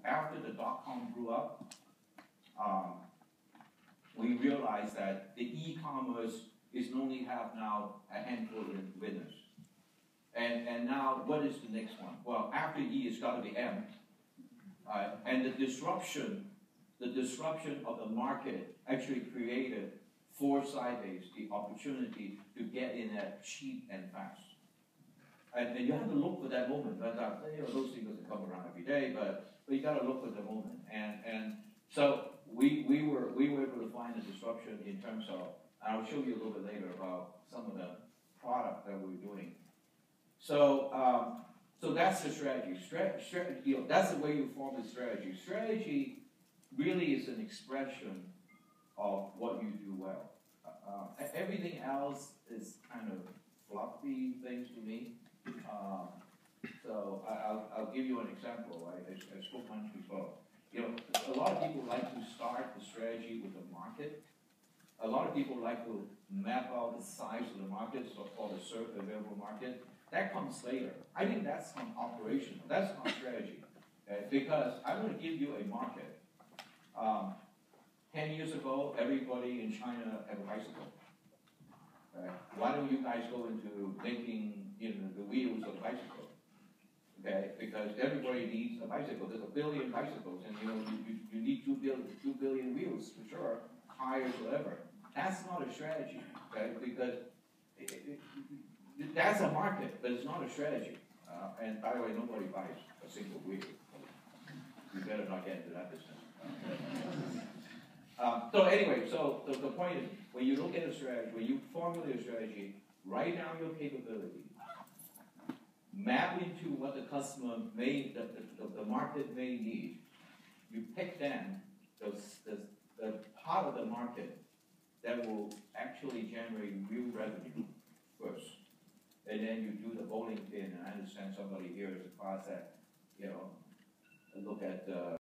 after the dot-com blew up, we realized that the e-commerce is only have now a handful of winners. And now, what is the next one? Well, after E, it's got to be M. And the disruption of the market actually created for Sybase the opportunity to get in there cheap and fast. And you have to look for that moment. But, those things doesn't come around every day, but you got to look for the moment. And so we were able to find a disruption in terms of, and I'll show you a little bit later about some of the product that we're doing. So so that's the strategy. That's the way you form the strategy. Strategy really is an expression of what you do well. Everything else is kind of fluffy things to me. So I'll give you an example. I spoke once before. A lot of people like to start the strategy with the market. A lot of people like to map out the size of the market, so-called the served available market. That comes later. I think that's operational. That's not strategy. Because I'm going to give you a market. 10 years ago, everybody in China had a bicycle. Why don't you guys go into making the wheels of the bicycle? Okay, because everybody needs a bicycle. There's 1 billion bicycles, and you need 2 billion wheels for sure, tires, whatever. That's not a strategy, okay? Because that's a market, but it's not a strategy. And by the way, nobody buys a single wheel. You better not get into that business. So anyway, so the point is, when you look at a strategy, when you formulate a strategy, write down your capability, map into what the customer may, the market may need. You pick then the part of the market that will actually generate real revenue first. And then you do the bowling pin, and I understand somebody here is a class that, look at